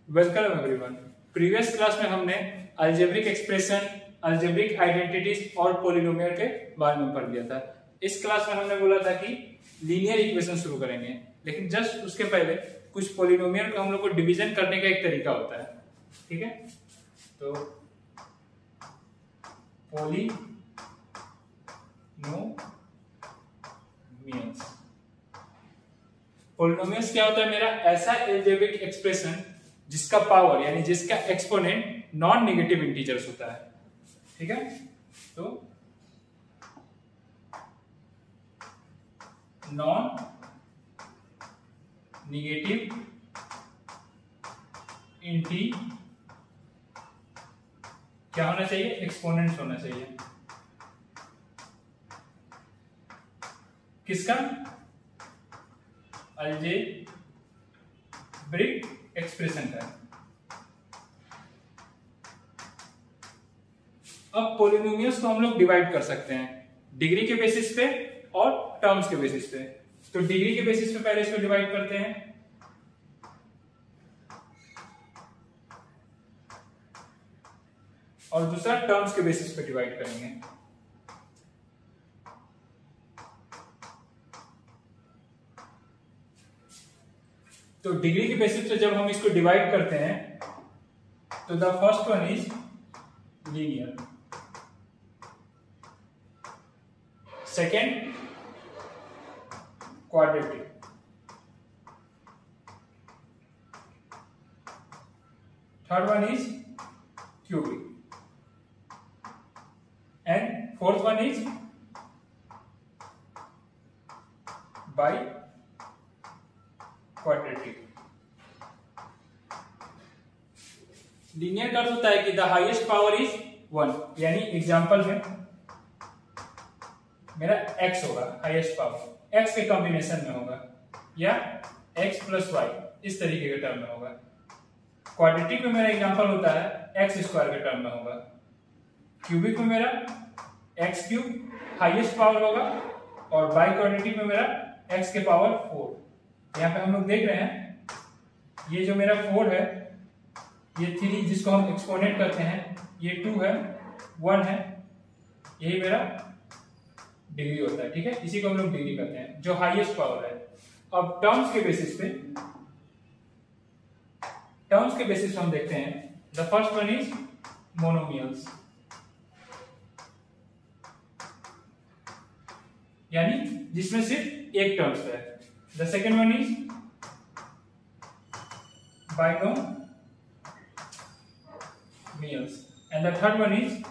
Welcome everyone. Previous class में हमने algebraic expression, algebraic identities और पॉलिनोमियल के बारे में पढ़ लिया था। इस क्लास में हमने बोला था कि लीनियर इक्वेशन शुरू करेंगे, लेकिन जस्ट उसके पहले कुछ पॉलिनोमियल को हम लोग को डिवीजन करने का एक तरीका होता है। ठीक है, तो पॉलिनोमियल्स क्या होता है? मेरा ऐसा अलजेब्रिक एक्सप्रेशन जिसका पावर यानी जिसका एक्सपोनेंट नॉन नेगेटिव इंटीजर्स होता है। ठीक है, तो नॉन नेगेटिव इंटी क्या होना चाहिए? एक्सपोनेंट्स होना चाहिए। किसका? अलजेब्रिक एक्सप्रेशन का। अब पॉलिनोमियल्स को हम लोग डिवाइड कर सकते हैं डिग्री के बेसिस पे और टर्म्स के बेसिस पे। तो डिग्री के बेसिस पे पहले इसको डिवाइड करते हैं, और दूसरा टर्म्स के बेसिस पे डिवाइड करेंगे। तो डिग्री के बेसिस पे जब हम इसको डिवाइड करते हैं तो the first one is linear, second quadratic, third one is cubic and fourth one is biquadratic. Linear का अर्थ होता है कि द हाईएस्ट पावर इज 1, यानी एग्जांपल में मेरा x होगा हाईएस्ट पावर, x के कॉम्बिनेशन में होगा या x प्लस वाई इस तरीके के टर्म में होगा। क्वाड्रेटिक में मेरा एग्जांपल होता है x स्क्वायर के टर्म में होगा। क्यूबिक में मेरा x क्यूब हाईएस्ट पावर होगा, और बाई क्वाड्रेटिक में मेरा x के पावर 4। यहाँ पे हम लोग देख रहे हैं ये जो मेरा 4 है, ये 3 जिसको हम एक्सपोनेंट करते हैं, ये 2 है, 1 है, यही मेरा डिग्री होता है। ठीक है, इसी को हम लोग डिग्री करते हैं जो हाईएस्ट पावर है। अब टर्म्स के बेसिस पे हम देखते हैं। The first one is monomials, यानी जिसमें सिर्फ एक टर्म्स है। The second one is binomials and the third one is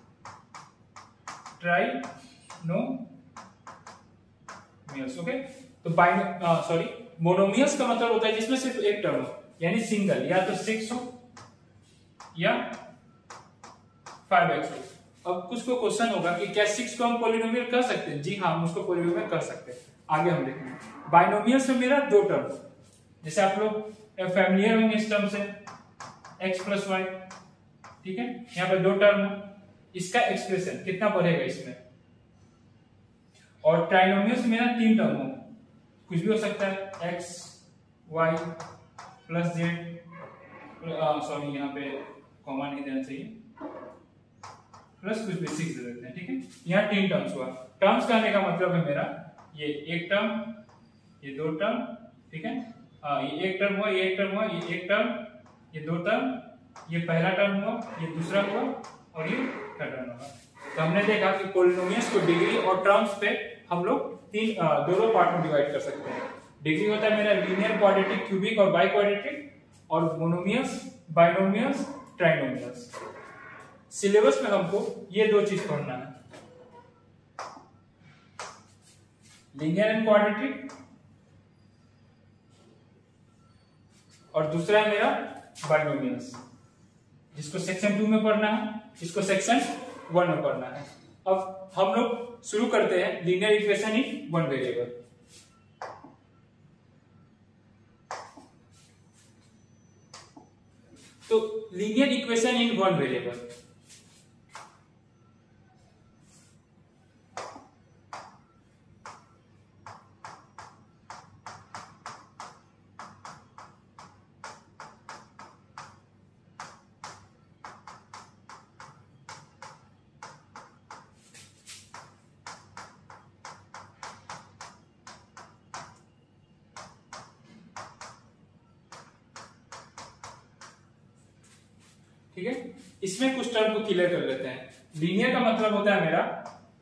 trinomials. Okay, तो मोनोमियल्स का मतलब होता है जिसमें सिर्फ एक टर्म हो, यानी सिंगल, या तो 6 हो या 5x हो। अब कुछ को क्वेश्चन होगा कि क्या 6 को हम पॉलिनोमियल कर सकते हैं? जी हाँ, हम उसको पॉलिनोमियल कर सकते हैं। आगे हम देखेंगे। बाइनोमियल्स में मेरा 2 टर्म, जैसे आप लोग फैमिलियर होंगे इस टर्म से, x प्लस वाई। ठीक है, यहाँ पे 2 टर्म है, इसका एक्सप्रेशन कितना बढ़ेगा इसमें। और ट्राइनोमियल्स में मेरा 3 टर्म हो, कुछ भी हो सकता है, x y plus z, sorry यहाँ पे कॉमा नहीं देना चाहिए, प्लस कुछ भी 6 दे देते हैं। ठीक है, यहाँ 3 टर्म्स हुआ। टर्म्स कहने का मतलब है मेरा ये एक टर्म, ये 2 टर्म। ठीक है, ये एक टर्म हुआ, ये एक टर्म हुआ, ये एक टर्म, ये 2 टर्म, ये पहला टर्म हुआ, ये दूसरा हुआ, और ये थर्ड टर्म होगा। तो हमने देखा कि पॉलिनोमियल्स को डिग्री और टर्म्स पे हम लोग दोनों पार्ट में डिवाइड कर सकते हैं। डिग्री होता है मेरा लीनियर, क्वाड्रेटिक, क्यूबिक और बाई क्वाड्रेटिक, और मोनोमियल्स, बाइनोमियल्स, ट्राइनोमियल्स। सिलेबस में हमको ये 2 चीज पढ़ना है, लीनियर एंड क्वाड्रेटिक, और दूसरा है मेरा बाइनोमियल्स, जिसको सेक्शन 2 में पढ़ना है, इसको सेक्शन 1 में पढ़ना है। अब हम लोग शुरू करते हैं लीनियर इक्वेशन इन 1 वेरिएबल। तो लीनियर इक्वेशन इन 1 वेरिएबल, ठीक है, इसमें कुछ टर्म को क्लियर कर लेते हैं। लीनियर का मतलब होता है मेरा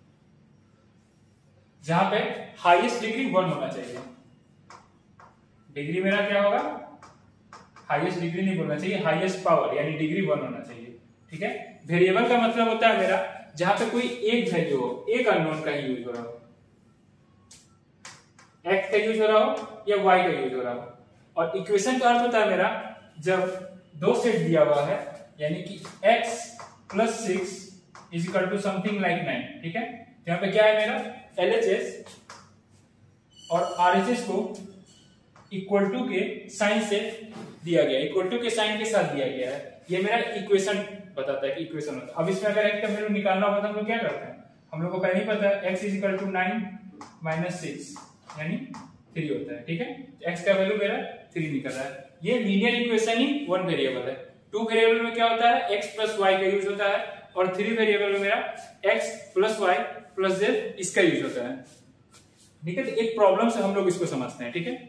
जहां पे हाईएस्ट डिग्री 1 होना चाहिए। डिग्री मेरा क्या होगा, हाईएस्ट डिग्री नहीं बोलना चाहिए, हाईएस्ट पावर यानी डिग्री 1 होना चाहिए। ठीक है, वेरिएबल का मतलब होता है मेरा जहां पे कोई एक वैल्यू हो, एक अननोन का यूज हो रहा हो, एक्स का यूज हो रहा हो या वाई का यूज हो रहा हो। और इक्वेशन का अर्थ होता है मेरा जब दो सेट दिया हुआ है, यानी कि x plus 6 is equal to something like 9। ठीक है, तो यहाँ पे क्या है मेरा LHS और RHS को इक्वल टू के साइन से दिया गया, इक्वल टू के साइन के साथ दिया गया है। ये मेरा इक्वेशन बताता है कि इक्वेशन होता है। अब इसमें अगर x का वैल्यू निकालना होगा तो हम लोग क्या करते हैं, हम लोग को पहले ही पता है x is equal to 9 minus 6 यानी 3 होता है। ठीक है, x का वैल्यू मेरा 3 निकल रहा है। ये लीनियर इक्वेशन ही वन वेरिएबल है। टू वेरिएबल में क्या होता है, x प्लस वाई का यूज होता है, और थ्री वेरिएबल में मेरा x plus Y plus Z इसका यूज होता है। ठीक है, तो एक प्रॉब्लम से हम लोग इसको समझते हैं। ठीक है,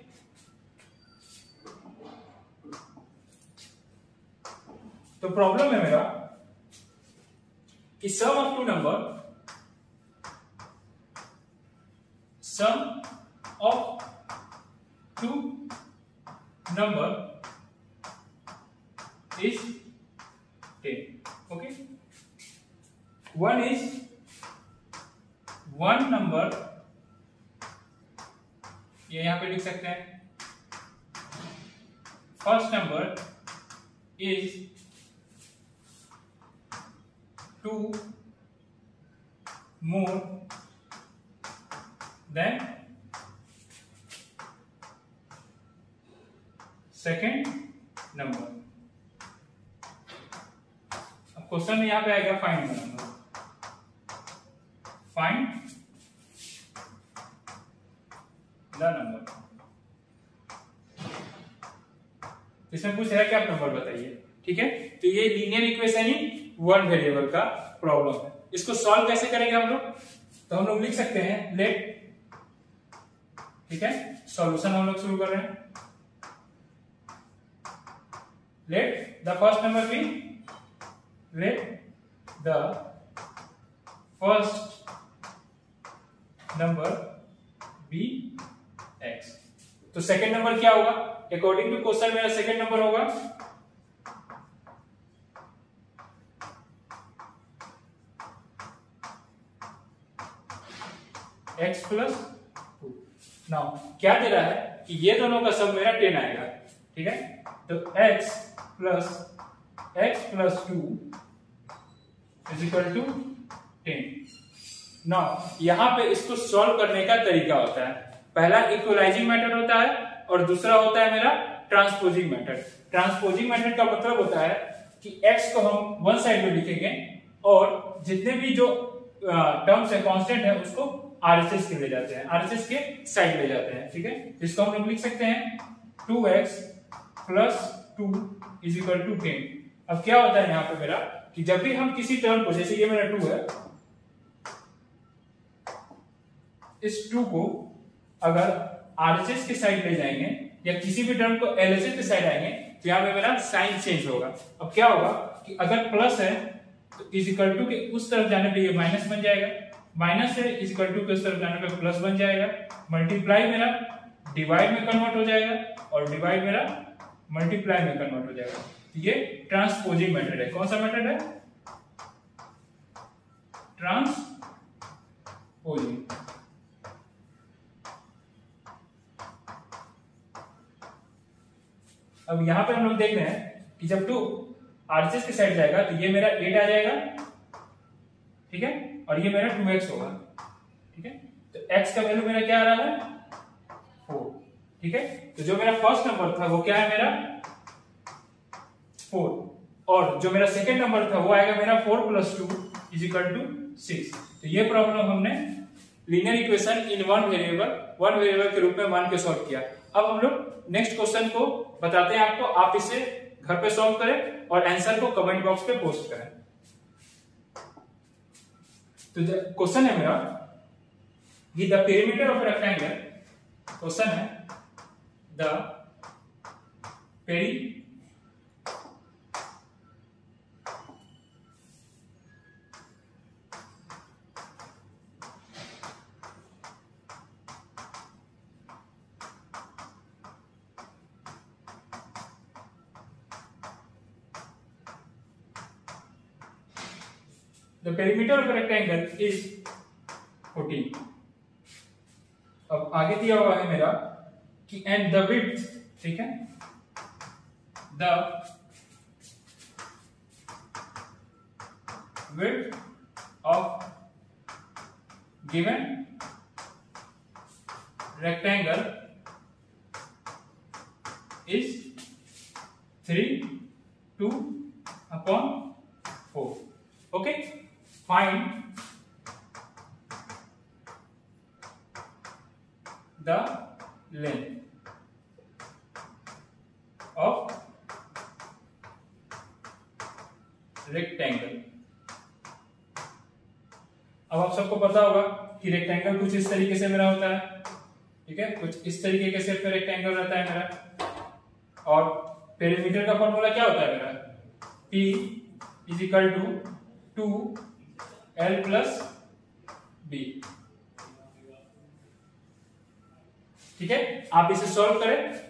तो प्रॉब्लम है मेरा कि sum of two number, sum of two number is 10. Okay, one is one number, ये यहां पे लिख सकते हैं, फर्स्ट नंबर is 2 more than second number। Question में यहां पे आएगा find the number, find the number. इसमें पूछ रहा है कि आप नंबर बताइए। ठीक है, तो ये लीनियर इक्वेशन ही वन वेरिएबल का प्रॉब्लम है। इसको सॉल्व कैसे करेंगे हम लोग, तो हम लोग लिख सकते हैं लेट, ठीक है, सॉल्यूशन हम लोग शुरू कर रहे हैं। Let the first number be, let the first number be x। तो सेकेंड नंबर क्या होगा, अकॉर्डिंग टू क्वेश्चन मेरा सेकेंड नंबर होगा x प्लस 2। नाउ क्या दे रहा है कि ये दोनों का सब मेरा 10 आएगा। ठीक है, तो x plus 2 is equal to 10। Now यहां पे इसको सॉल्व करने का तरीका होता है, पहला इक्वलाइजिंग मेथड होता है और दूसरा होता है मेरा ट्रांसपोजिंग मेथड। ट्रांसपोजिंग मेथड का मतलब होता है कि x को हम वन साइड में लिखेंगे और जितने भी जो टर्म्स है, कांस्टेंट है, उसको RHS के ले जाते हैं, RHS के साइड ले जाते हैं। ठीक है, इसको हम लोग लिख सकते हैं 2x plus 2 is equal to 10। अब क्या होता है यहां पे मेरा कि जब भी हम किसी टर्म को, जैसे ये मेरा 2 है, इस 2 को अगर RHS के साइड ले जाएंगे या किसी भी टर्म को LHS के साइड आएंगे तो यहां पे मेरा साइन चेंज होगा। अब क्या होगा कि अगर प्लस है तो इज इक्वल टू के उस तरफ जाने पे ये माइनस बन जाएगा, माइनस है इज इक्वल टू के उस तरफ जाने पे प्लस बन जाएगा, मल्टीप्लाई मेरा डिवाइड में कन्वर्ट हो जाएगा और डिवाइड मेरा मल्टीप्लाई में कन्वर्ट हो जाएगा। ये ट्रांसपोजिंग मेथड है। कौन सा मेथड है, ट्रांसपोजिंग। अब यहां पे हम लोग देख रहे हैं कि जब 2 RHS के साइड जाएगा तो ये मेरा 8 आ जाएगा। ठीक है, और ये मेरा 2x होगा। ठीक है, तो x का वैल्यू मेरा क्या आ रहा है 4। ठीक है, तो जो मेरा फर्स्ट नंबर था वो क्या है मेरा 4, और जो मेरा सेकेंड नंबर था वो आएगा मेरा 4 प्लस 2 इज इक्वल टू 6। तो ये प्रॉब्लम हमने linear equation in one variable के रूप में मान के सॉल्व किया। अब हम लोग नेक्स्ट क्वेश्चन को बताते हैं आपको, आप इसे घर पे सॉल्व करें और आंसर को कमेंट बॉक्स पे पोस्ट करें। तो क्वेश्चन है मेरा कि the perimeter of rectangle, question है the the perimeter of rectangle is 14। अब आगे दिया हुआ है मेरा कि एंड द विड्थ, ठीक है, the width of given rectangle is 3/2/4. Okay, find the length of rectangle। अब आप सबको पता होगा कि रेक्टेंगल कुछ इस तरीके से मेरा होता है, ठीक है, कुछ इस तरीके के शेप में रेक्टेंगल रहता है मेरा। और पेरीमीटर का फॉर्मूला क्या होता है मेरा, P = 2L + B। ठीक है, आप इसे सॉल्व करें